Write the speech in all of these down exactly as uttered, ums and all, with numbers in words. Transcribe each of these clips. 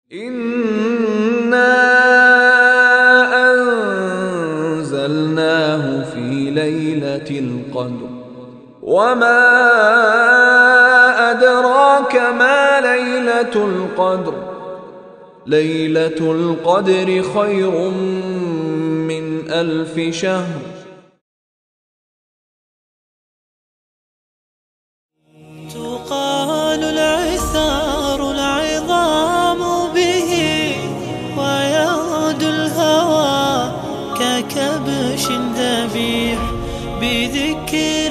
إِنَّا أَنزَلْنَاهُ فِي لَيْلَةِ الْقَدْرِ وَمَا أَدْرَاكَ مَا لَيْلَةُ الْقَدْرِ لَيْلَةُ الْقَدْرِ خَيْرٌ مِّنْ أَلْفِ شَهْرٍ. تقال العثار العظام به ويغدو الهوى ككبش ذبيح بذكر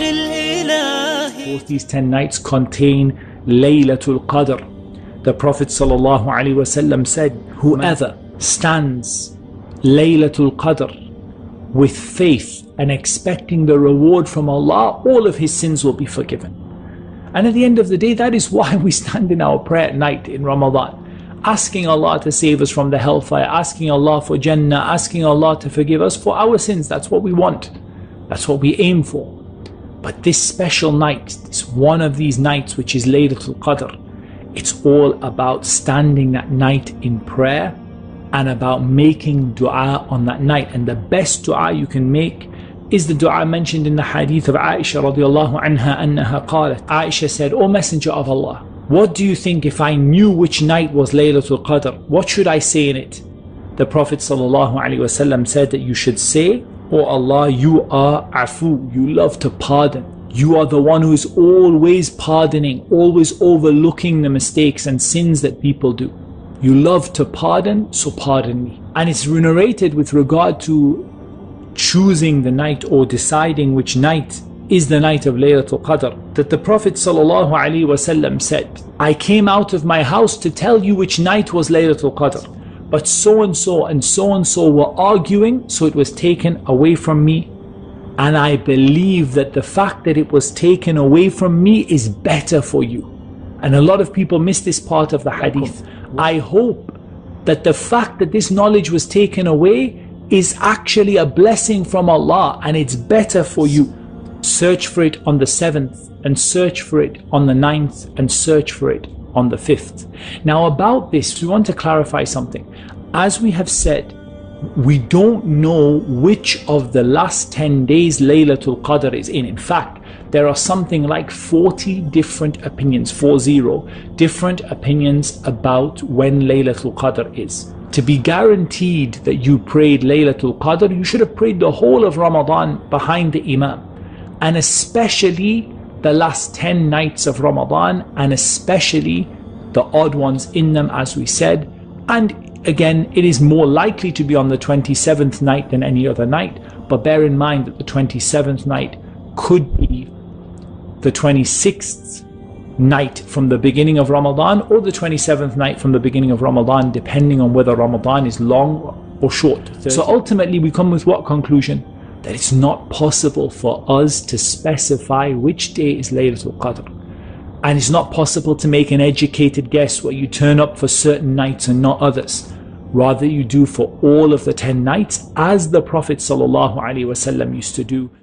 الإله. Both these ten nights contain Laylatul Qadr. The Prophet sallallahu alaihi wasallam said, whoever stands Laylatul Qadr with faith and expecting the reward from Allah, all of his sins will be forgiven. And at the end of the day, that is why we stand in our prayer at night in Ramadan, asking Allah to save us from the hellfire, asking Allah for Jannah, asking Allah to forgive us for our sins. That's what we want. That's what we aim for. But this special night, this one of these nights, which is Laylatul Qadr, it's all about standing that night in prayer and about making dua on that night. And the best dua you can make is the dua mentioned in the hadith of Aisha radiallahu anha annaha qalat. Aisha said, O Messenger of Allah, what do you think if I knew which night was Laylatul Qadr? What should I say in it? The Prophet sallallahu alaihi wasallam said that you should say, O Allah, you are afu, you love to pardon. You are the one who is always pardoning, always overlooking the mistakes and sins that people do. You love to pardon, so pardon me. And it's narrated with regard to choosing the night or deciding which night is the night of Laylatul Qadr, that the Prophet sallallahu alaihi wasallam said, I came out of my house to tell you which night was Laylatul Qadr, but so and so and so and so were arguing, so it was taken away from me, and I believe that the fact that it was taken away from me is better for you. And a lot of people miss this part of the hadith. I hope that the fact that this knowledge was taken away is actually a blessing from Allah and it's better for you. Search for it on the seventh and search for it on the ninth and search for it on the fifth. Now about this, we want to clarify something. As we have said, we don't know which of the last ten days Laylatul Qadr is in. In fact, there are something like forty different opinions, four zero, different opinions about when Laylatul Qadr is. To be guaranteed that you prayed Laylatul Qadr, you should have prayed the whole of Ramadan behind the Imam. And especially the last ten nights of Ramadan, and especially the odd ones in them, as we said. And again, it is more likely to be on the twenty-seventh night than any other night. But bear in mind that the twenty-seventh night could be the twenty-sixth night from the beginning of Ramadan or the twenty-seventh night from the beginning of Ramadan, depending on whether Ramadan is long or short. So ultimately we come with what conclusion? That it's not possible for us to specify which day is Laylatul Qadr. And it's not possible to make an educated guess where you turn up for certain nights and not others. Rather you do for all of the ten nights as the Prophet sallallahu alaihi wasallam used to do.